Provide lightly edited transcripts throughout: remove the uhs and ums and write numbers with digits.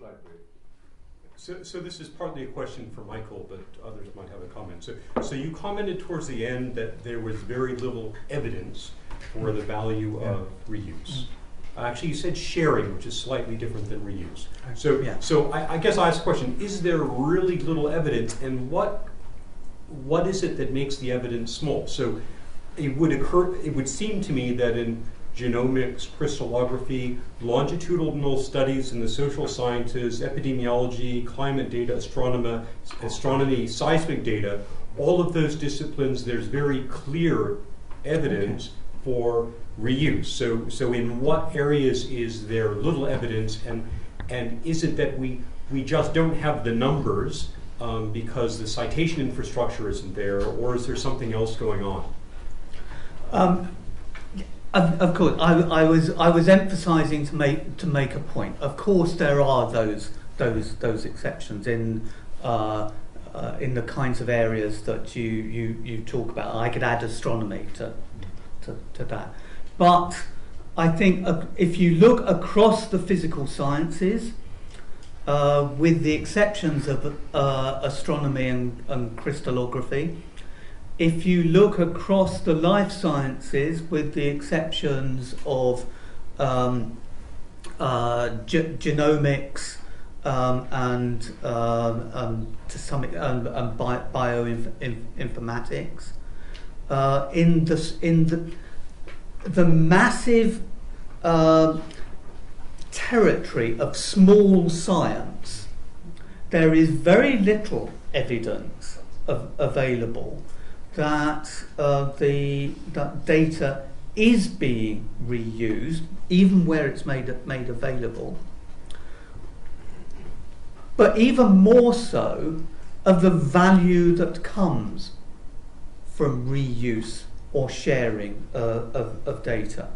slide, please. So this is partly a question for Michael, but others might have a comment. So you commented towards the end that there was very little evidence for the value of reuse. Actually, you said sharing, which is slightly different than reuse. So I guess I ask the question, is there really little evidence, and what is it that makes the evidence small? So it would seem to me that in genomics, crystallography, longitudinal studies in the social sciences, epidemiology, climate data, astronomy, seismic data, all of those disciplines, there's very clear evidence for reuse. So in what areas is there little evidence, and is it that we just don't have the numbers because the citation infrastructure isn't there, or is there something else going on? Of course, I was emphasising to make a point. Of course, there are those exceptions in the kinds of areas that you talk about. I could add astronomy to that, but I think if you look across the physical sciences, with the exceptions of astronomy and crystallography. If you look across the life sciences, with the exceptions of genomics and to some bioinformatics, in the massive territory of small science, there is very little evidence available that that data is being reused, even where it's made available. But even more so, of the value that comes from reuse or sharing of data.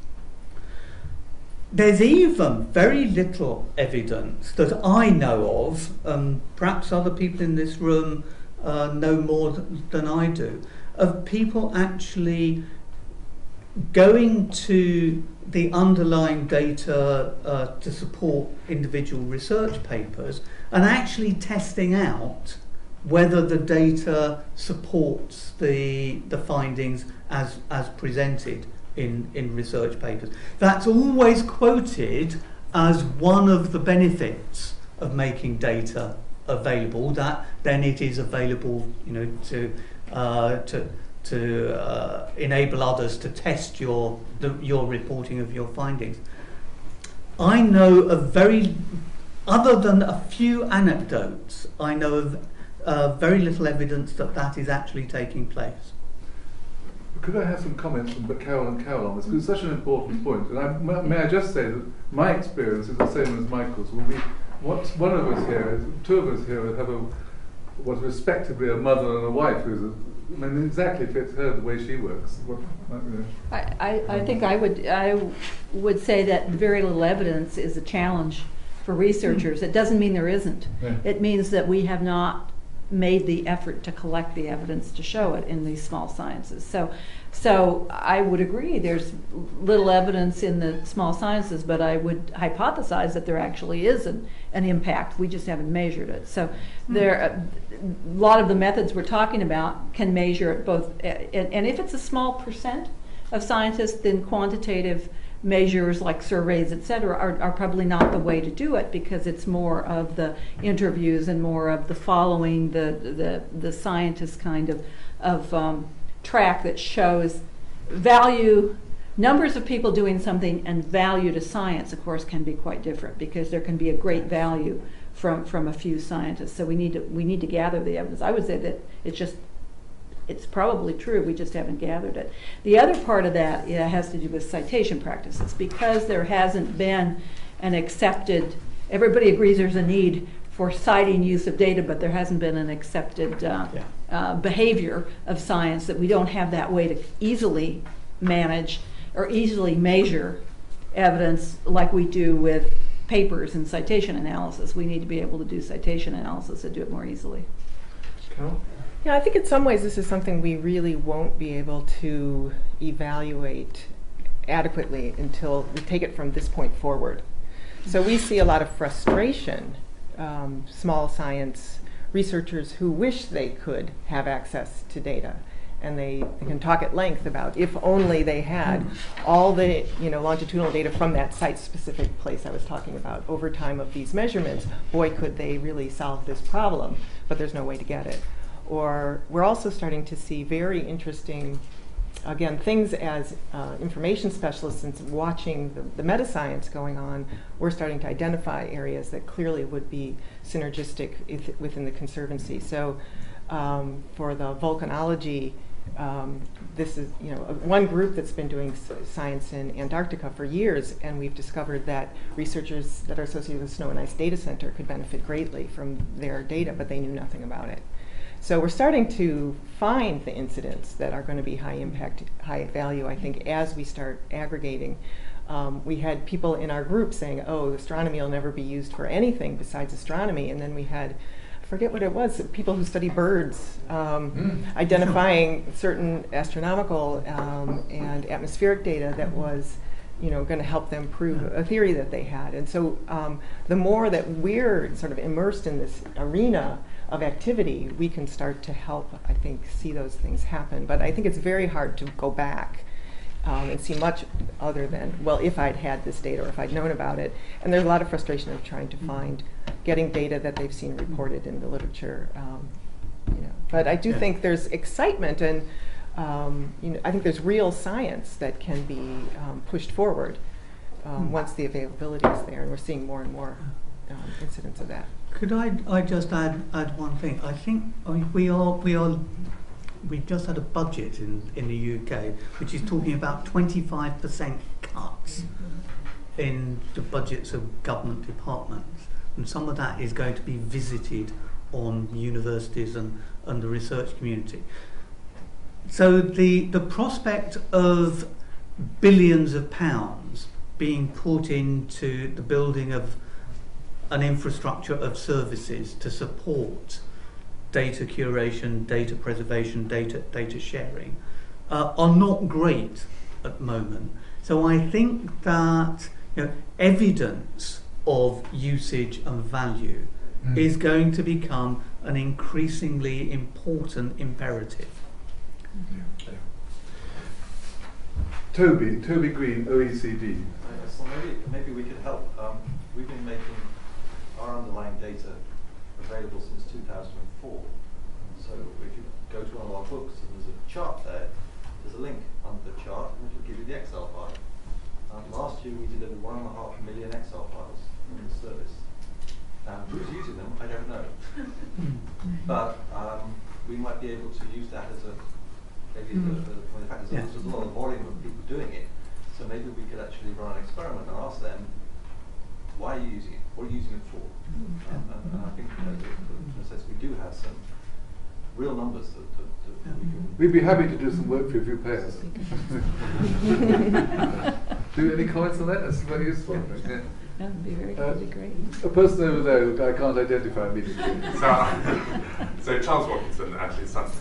There's even very little evidence that I know of, perhaps other people in this room know more than I do, of people actually going to the underlying data to support individual research papers and actually testing out whether the data supports the findings as presented in research papers. That's always quoted as one of the benefits of making data available, that then it is available, to enable others to test your reporting of your findings. I know of other than a few anecdotes, I know of very little evidence that is actually taking place. Could I have some comments from Carol and Carol on this? Because it's such an important point. And may I just say that my experience is the same as Michael's. One of us here, two of us here, have what's respectively a mother and a wife who's exactly fits her the way she works. I think I would say that very little evidence is a challenge for researchers. It doesn't mean there isn't. Yeah. It means that we have not made the effort to collect the evidence to show it in these small sciences. So I would agree there's little evidence in the small sciences, but I would hypothesize that there actually is an impact. We just haven't measured it. So a lot of the methods we're talking about can measure it both, and if it's a small percent of scientists, then quantitative measures like surveys, etc., are probably not the way to do it, because it's more of the interviews and more of the following the scientist kind of track that shows value. Numbers of people doing something and value to science, of course, can be quite different, because there can be a great value from a few scientists. So we need to gather the evidence. I would say that it's probably true, we just haven't gathered it. The other part of that has to do with citation practices, because there hasn't been an accepted, everybody agrees there's a need for citing use of data, but there hasn't been an accepted behavior of science, that we don't have that way to easily manage or easily measure evidence like we do with papers and citation analysis. We need to be able to do citation analysis and do it more easily. Carol? Yeah, I think in some ways this is something we really won't be able to evaluate adequately until we take it from this point forward. So we see a lot of frustration, small science researchers who wish they could have access to data. And they can talk at length about if only they had all the longitudinal data from that site-specific place I was talking about over time of these measurements, boy, could they really solve this problem, but there's no way to get it. Or we're also starting to see very interesting, again, things as information specialists and watching the meta-science going on, we're starting to identify areas that clearly would be synergistic within the Conservancy. So for the volcanology, this is one group that's been doing science in Antarctica for years, and we've discovered that researchers that are associated with the Snow and Ice Data Center could benefit greatly from their data, but they knew nothing about it. So we're starting to find the incidents that are going to be high impact, high value, I think, as we start aggregating. We had people in our group saying, oh, astronomy will never be used for anything besides astronomy, and then we had, I forget what it was, people who study birds, identifying certain astronomical and atmospheric data that was going to help them prove a theory that they had. And so the more that we're sort of immersed in this arena of activity, we can start to help, I think, see those things happen. But I think it's very hard to go back and see much other than, well, if I'd had this data or if I'd known about it. And there's a lot of frustration of trying to find, getting data that they've seen reported in the literature. But I do think there's excitement, and I think there's real science that can be pushed forward once the availability is there, and we're seeing more and more incidents of that. Could I just add one thing? I think we've just had a budget in the UK which is talking about 25% cuts in the budgets of government departments, and some of that is going to be visited on universities and the research community. So the prospect of billions of pounds being put into the building of an infrastructure of services to support data curation, data preservation, data sharing are not great at the moment. So I think that evidence of usage and value is going to become an increasingly important imperative. Toby Green, OECD. So maybe we could help. We've been making our underlying data available since 2004. So if you go to one of our books and there's a chart there, there's a link under the chart and it will give you the Excel file. Last year we delivered 1.5 million Excel files in the service. Who's using them, I don't know. But we might be able to use that as the fact there's a lot of volume of people doing it. So maybe we could actually run an experiment and ask them, why are you using it? What are you using it for? And I think in a sense we do have some real numbers that we can... We'd be happy to do some work for you if you pay us. Do any comments on that? That's very useful. Yeah. That would be very great. A person over there who I can't identify immediately. So Charles Watkinson, actually, his son.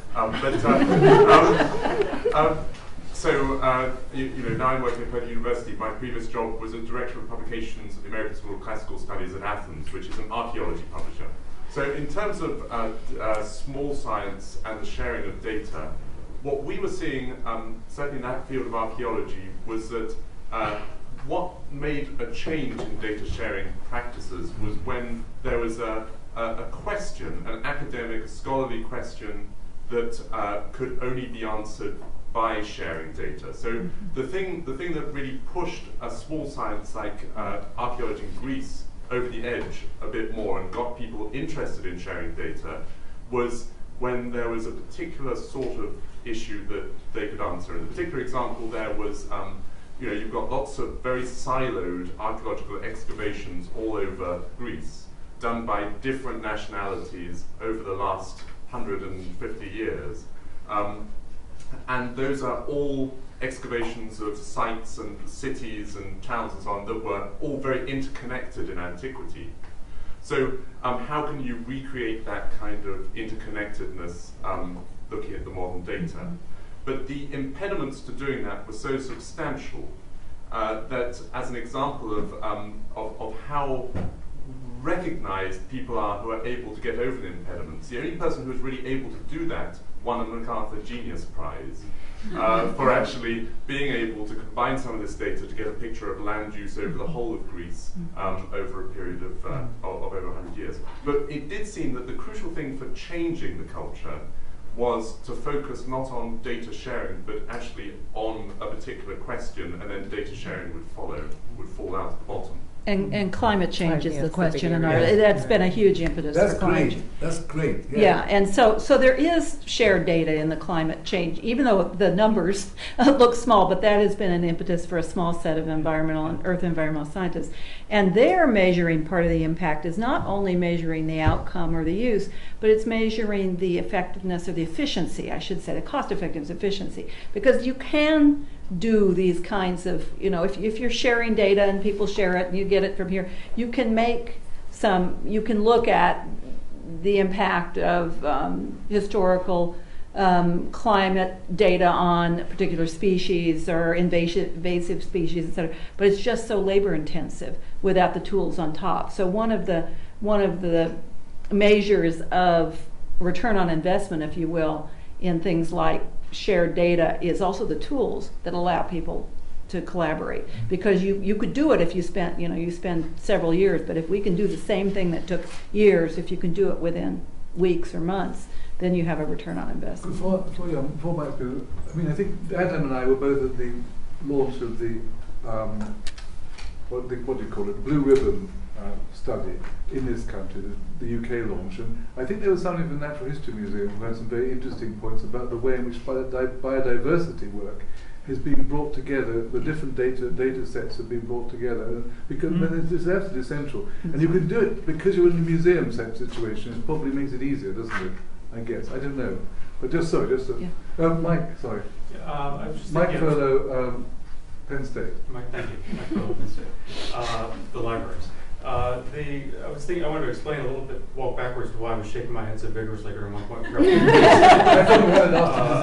Now I'm working at Purdue University. My previous job was as Director of Publications at the American School of Classical Studies at Athens, which is an archaeology publisher. So in terms of small science and the sharing of data, what we were seeing, certainly in that field of archaeology, was that what made a change in data sharing practices was when there was a question, an academic, scholarly question that could only be answered by sharing data. So the thing that really pushed a small science like archaeology in Greece over the edge a bit more and got people interested in sharing data was when there was a particular sort of issue that they could answer. And the particular example there was you've got lots of very siloed archaeological excavations all over Greece, done by different nationalities over the last 150 years. And those are all excavations of sites and cities and towns and so on that were all very interconnected in antiquity. So how can you recreate that kind of interconnectedness looking at the modern data? But the impediments to doing that were so substantial that as an example of how recognized people are who are able to get over the impediments. The only person who was really able to do that won a MacArthur Genius Prize for actually being able to combine some of this data to get a picture of land use over the whole of Greece over a period of over 100 years. But it did seem that the crucial thing for changing the culture was to focus not on data sharing, but actually on a particular question, and then data sharing would fall out at the bottom. And climate change is the That's the question, big and area. that's been a huge impetus That's for climate great. change. That's great. Yeah, and so there is shared data in the climate change, even though the numbers look small, but that has been an impetus for a small set of environmental and earth environmental scientists. And their measuring part of the impact is not only measuring the outcome or the use, but it's measuring the effectiveness or the efficiency, I should say, the cost effectiveness efficiency. Because you can do these kinds of, if you're sharing data and people share it and you get it from here, you can look at the impact of historical climate data on particular species or invasive species, et cetera. But it's just so labor intensive without the tools on top. So one of the measures of return on investment, if you will, in things like shared data is also the tools that allow people to collaborate, because you could do it if you spend several years, but if we can do the same thing that took years, if you can do it within weeks or months, then you have a return on investment. Before my experience, I think Adam and I were both at the launch of the what do you call it, Blue Ribbon study in this country, the UK launch, and I think there was something from the Natural History Museum who had some very interesting points about the way in which biodiversity work is being brought together, the different data sets have been brought together, because it's absolutely essential. And you can do it because you're in a museum situation, it probably makes it easier, doesn't it? I guess, I don't know. But Mike, sorry. I was just Mike thinking- Furlow, Penn State. Thank you. Mike Furlow, Penn State. The libraries. I wanted to explain a little bit, walk backwards to why I was shaking my head so vigorously during one point. I thought we had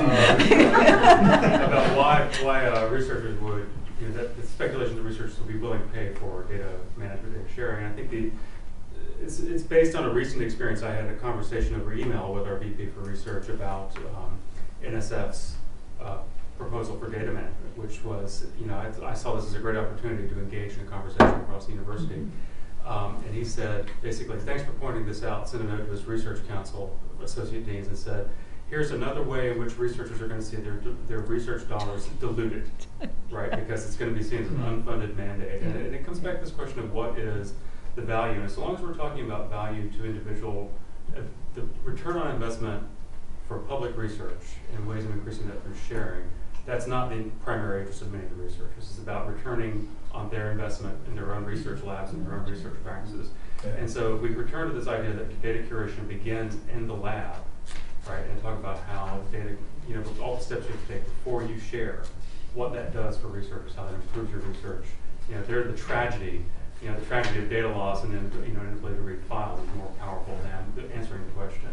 enough about why researchers would, that the speculation that researchers would be willing to pay for data management, data sharing. I think it's based on a recent experience. I had a conversation over email with our VP for research about NSF's proposal for data management, which was, I saw this as a great opportunity to engage in a conversation across the university. And he said, basically, thanks for pointing this out, sent a note to his research council, associate deans, and said, here's another way in which researchers are going to see their research dollars diluted, right? Because it's going to be seen as an unfunded mandate. And it comes back to this question of what is the value. And as long as we're talking about value to individual, the return on investment for public research and ways of increasing that through sharing, that's not the primary interest of many of the researchers. It's about returning on their investment in their own research labs and their own research practices. Yeah. And so we return to this idea that data curation begins in the lab, right? And talk about how data, all the steps you have to take before you share, what that does for researchers, how that improves your research. They're the tragedy of data loss, and then inability to read files is more powerful than answering the question.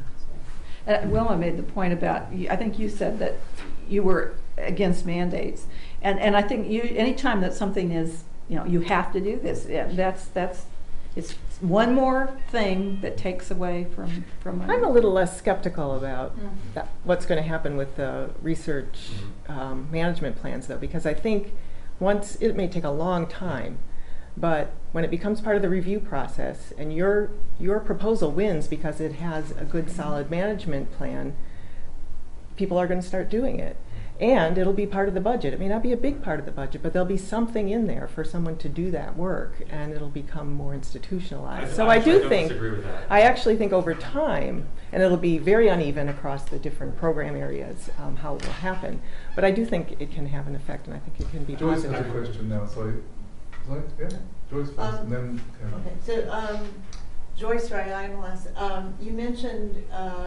Wilma made the point about, I think you said that you were against mandates, and I think anytime that something is, you have to do this, it's one more thing that takes away from I'm a little less skeptical about what's going to happen with the research management plans, though, because I think it may take a long time, but when it becomes part of the review process and your proposal wins because it has a good solid management plan, people are going to start doing it. And it'll be part of the budget. It may not be a big part of the budget, but there'll be something in there for someone to do that work, and it'll become more institutionalized. I actually think over time, and it'll be very uneven across the different program areas, how it will happen, but I do think it can have an effect, and I think it can be Joyce positive. has a question now, sorry. Yeah, Joyce first, and then Karen. Okay, so Joyce Ray, you mentioned,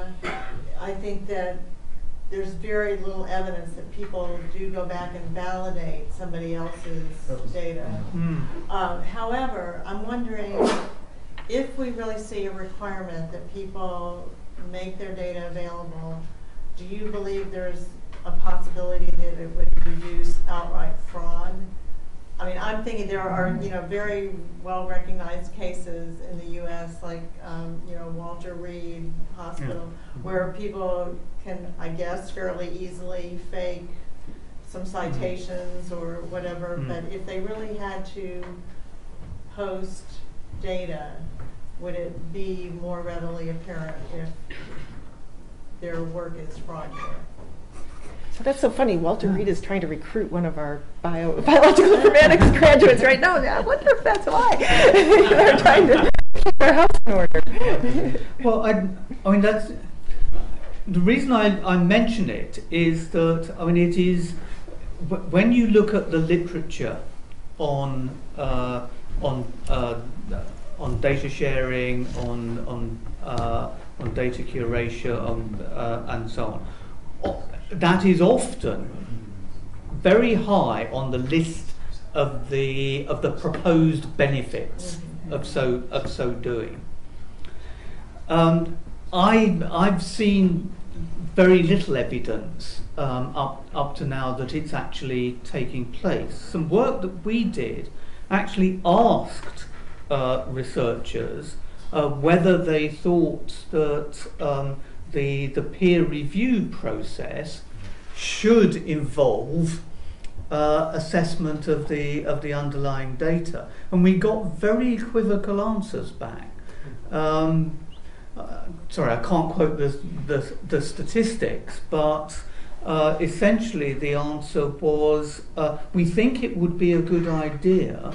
I think that there's very little evidence that people do go back and validate somebody else's data. However, I'm wondering if we really see a requirement that people make their data available, do you believe there's a possibility that it would reduce outright fraud I mean, I'm thinking there are, very well-recognized cases in the U.S., like, Walter Reed Hospital, where people can, I guess, fairly easily fake some citations or whatever, but if they really had to post data, would it be more readily apparent if their work is fraudulent? So that's so funny. Walter Reed is trying to recruit one of our biological informatics graduates right now. I wonder if that's why. They're trying to keep their house in order. Well, I mean, that's the reason I mention it is that, I mean, it is when you look at the literature on data sharing, on data curation, and so on. That is often very high on the list of the proposed benefits of so doing. I've seen very little evidence up to now that it's actually taking place. Some work that we did actually asked researchers whether they thought that the peer review process should involve assessment of the underlying data, and we got very equivocal answers back. Sorry, I can't quote the statistics, but essentially the answer was we think it would be a good idea,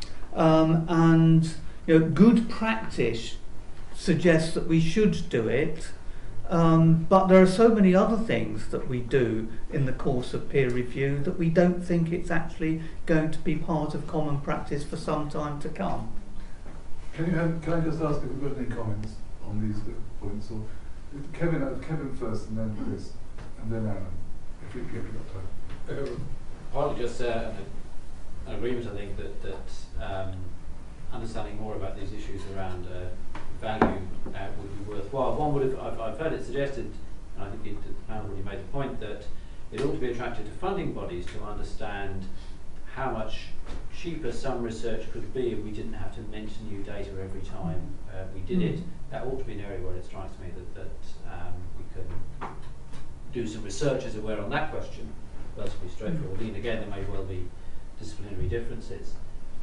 and good practice suggests that we should do it. But there are so many other things that we do in the course of peer review that we don't think it's actually going to be part of common practice for some time to come. Can I just ask if you've got any comments on these points? Or Kevin first, and then Chris, and then Aaron, if you've got time. Partly just an agreement, I think, that understanding more about these issues around value would be worthwhile. One would have, I've heard it suggested, and I think Aaron already made the point, that it ought to be attractive to funding bodies to understand how much cheaper some research could be if we didn't have to mention new data every time we did it. That ought to be an area where it strikes me that we can do some research, as it were, on that question, relatively straightforwardly. And again, there may well be disciplinary differences.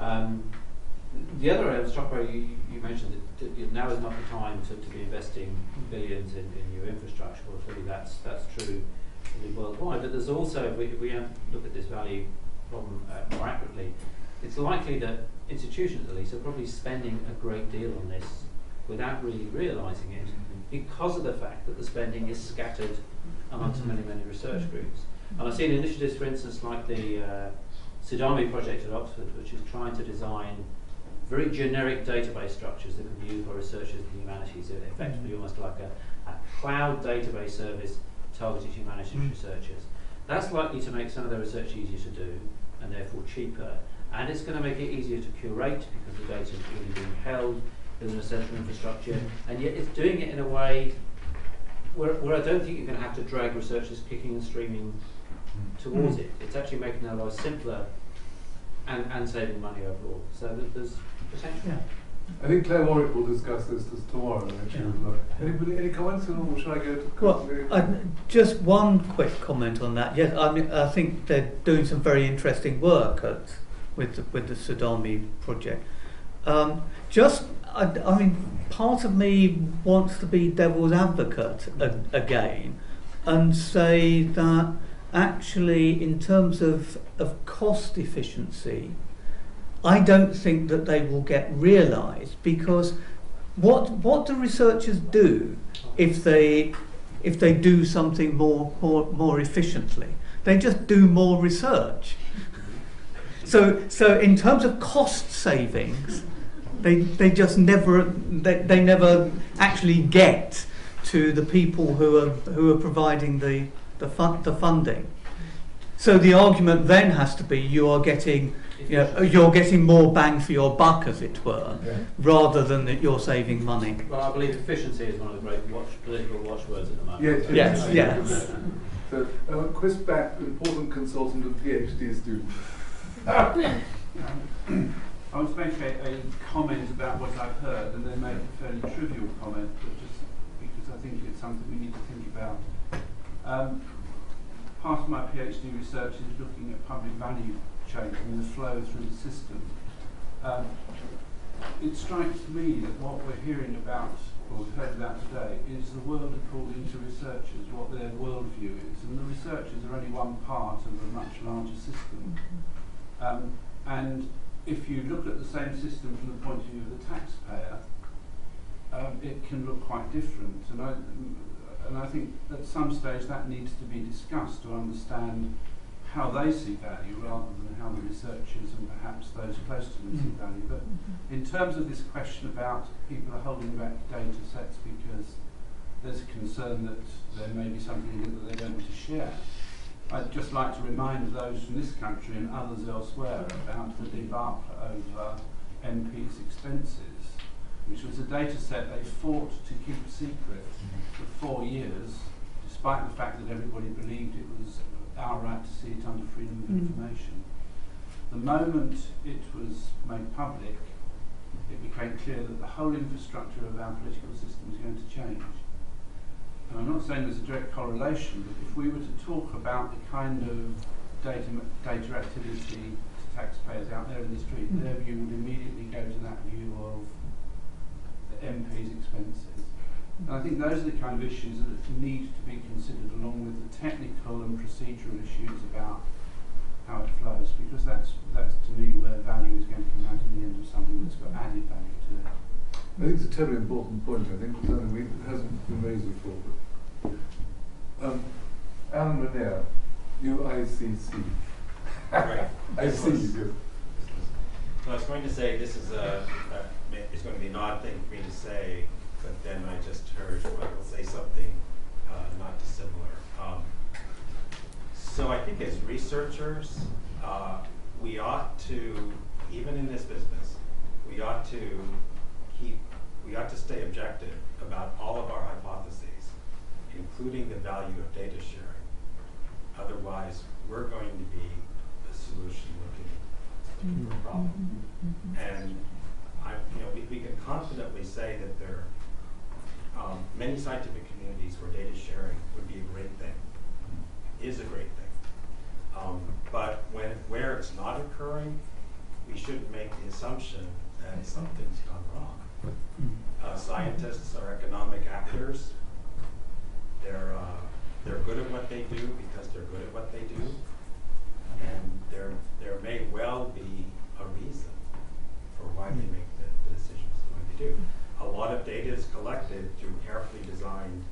The other area I was struck by, you mentioned that now is not the time to be investing billions in new infrastructure. Well, clearly that's true worldwide. But there's also, if we look at this value problem more accurately, it's likely that institutions, at least, are probably spending a great deal on this without really realising it, because of the fact that the spending is scattered amongst many research groups. And I've seen initiatives, for instance, like the SUDAMI project at Oxford, which is trying to design very generic database structures that can be used by researchers in the humanities, effectively almost like a cloud database service targeted humanities researchers. That's likely to make some of their research easier to do, and therefore cheaper, and it's going to make it easier to curate because the data is really being held within a central infrastructure, and yet it's doing it in a way where I don't think you're going to have to drag researchers kicking and streaming towards it. It's actually making their lives simpler and saving money overall. So there's potential. Yeah. I think Claire Warwick will discuss this tomorrow. Any comments, or should I go to? Well, just one quick comment on that. Yes, I mean, I think they're doing some very interesting work with the SUDAMI project. I mean, part of me wants to be devil's advocate again, and say that actually, in terms of cost efficiency, I don't think that they will get realised, because what do researchers do if they do something more efficiently? They just do more research. So in terms of cost savings, they just never actually get to the people who are providing the funding. So the argument then has to be you're getting more bang for your buck, as it were, rather than that you're saving money. Well, I believe efficiency is one of the great political watchwords at the moment. Yes. So, Chris Back, important consultant and PhD student. I want to make a comment about what I've heard and then make a fairly trivial comment, but just because I think it's something we need to think about. Part of my PhD research is looking at public value chains and the flow through the system. It strikes me that what we're hearing about, or we've heard about today, is the world according to researchers, what their worldview is. And the researchers are only one part of a much larger system. And if you look at the same system from the point of view of the taxpayer, it can look quite different. And I think at some stage that needs to be discussed to understand how they see value rather than how the researchers and perhaps those close to them see value. But in terms of this question about people are holding back data sets because there's a concern that there may be something that they don't want to share, I'd just like to remind those from this country and others elsewhere about the debacle over MPs' expenses, which was a data set they fought to keep secret for 4 years, despite the fact that everybody believed it was our right to see it under freedom of information. The moment it was made public, it became clear that the whole infrastructure of our political system was going to change. And I'm not saying there's a direct correlation, but if we were to talk about the kind of data activity to taxpayers out there in the street, their view would immediately go to that view of the MP's expenses. And I think those are the kind of issues that need to be considered along with the technical and procedural issues about how it flows, because that's to me where value is going to come out in the end of something that's got added value to it. I think it's a terribly important point. I think something that hasn't been raised before. But, Alan Raniere, UICC. Right. I see you do. I was going to say this is it's going to be an odd thing for me to say, but then I just heard Michael say something not dissimilar. So I think as researchers, we ought to, even in this business, we ought to stay objective about all of our hypotheses, including the value of data sharing. Otherwise, we're going to be a solution looking for a problem. And we can confidently say that there are many scientific communities where data sharing would be a great thing, is a great thing. But where it's not occurring, we shouldn't make the assumption that something's gone wrong. Scientists are economic actors. They're good at what they do because they're good at what they do, and there may well be a reason for why they make the decisions the way they do. A lot of data is collected through carefully designed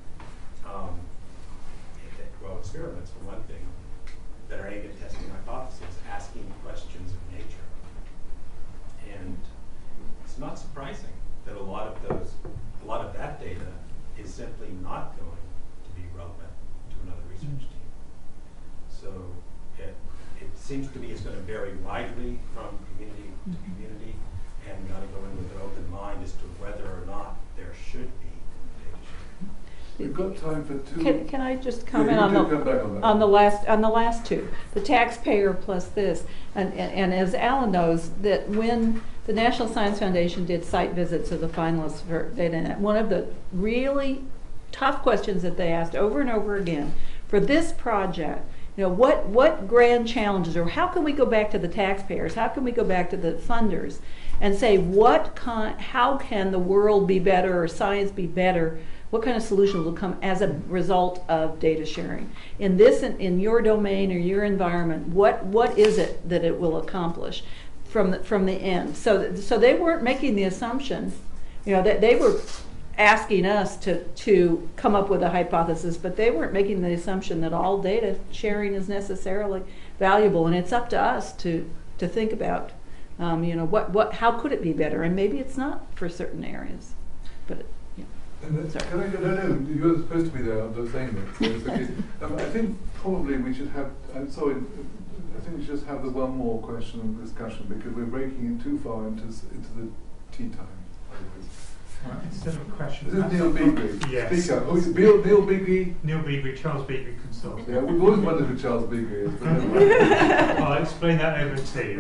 experiments, for one thing, that are aimed at testing hypotheses, asking questions of nature. And it's not surprising that a lot of that data is simply not going to be relevant to another research team. So it seems to me it's going to vary widely from community to community, and we ought to go in with an open mind as to whether or not there should be data sharing. We've got time for two. Can I just comment on the last two, the taxpayer plus this, and as Alan knows, that when the National Science Foundation did site visits of the finalists for DataNet, one of the really tough questions that they asked over and over again for this project, what grand challenges, or how can we go back to the taxpayers, how can we go back to the funders and say how can the world be better or science be better? What kind of solutions will come as a result of data sharing? In your domain or your environment, what is it that it will accomplish from the end? So they weren't making the assumption, that they were asking us to come up with a hypothesis, but they weren't making the assumption that all data sharing is necessarily valuable, and it's up to us to think about, how could it be better, and maybe it's not for certain areas, but. Can I go? No, you're supposed to be there. I'm just saying that. So I think probably we should have. I'm sorry. I think we should just have the one more question and discussion because we're breaking in too far into the tea time. Well, instead of a question, This is Neil Beagley. Yes. Speaker. Oh, Neil Beagley. Neil Beagley, Charles Beagley Consultant. Yeah, we've always wondered who Charles Beagley is. But never mind. I'll explain that over tea.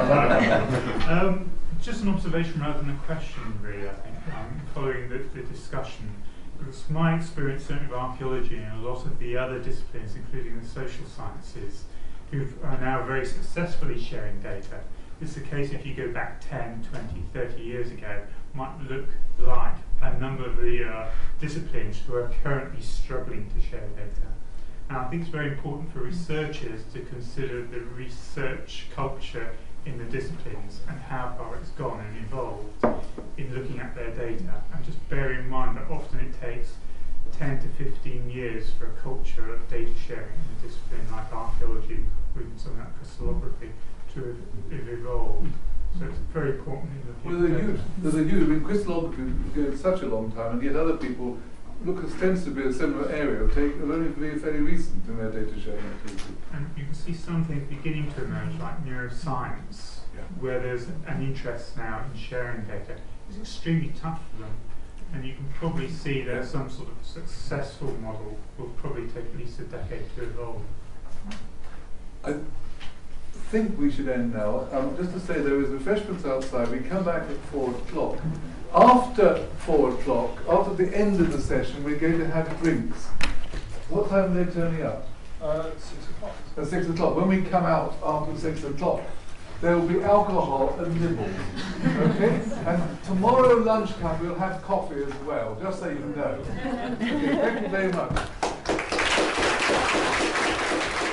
Just an observation rather than a question, really, I think, following the discussion. Because my experience, certainly of archaeology and a lot of the other disciplines, including the social sciences, who are now very successfully sharing data, it's the case if you go back 10, 20, 30 years ago, might look like a number of the disciplines who are currently struggling to share data. And I think it's very important for researchers to consider the research culture in the disciplines and how far it's gone and evolved in looking at their data. And just bear in mind that often it takes 10 to 15 years for a culture of data sharing in a discipline like archaeology or even something like crystallography to have evolved. So it's very important in looking at data. There's a huge, I mean, crystallography goes such a long time, and yet other people look ostensibly a similar area of only very, very recent in their data sharing activity. And you can see some things beginning to emerge, like neuroscience, where there's an interest now in sharing data. It's extremely tough for them, and you can probably see that some sort of successful model will probably take at least a decade to evolve. I think we should end now. Just to say, there is refreshments outside. We come back at 4 o'clock. After 4 o'clock, after the end of the session, we're going to have drinks. What time are they turning up? 6 o'clock. At 6 o'clock. When we come out after 6 o'clock, there will be alcohol and nibbles. Okay? And tomorrow lunchtime we'll have coffee as well, just so you know. Okay, thank you very much.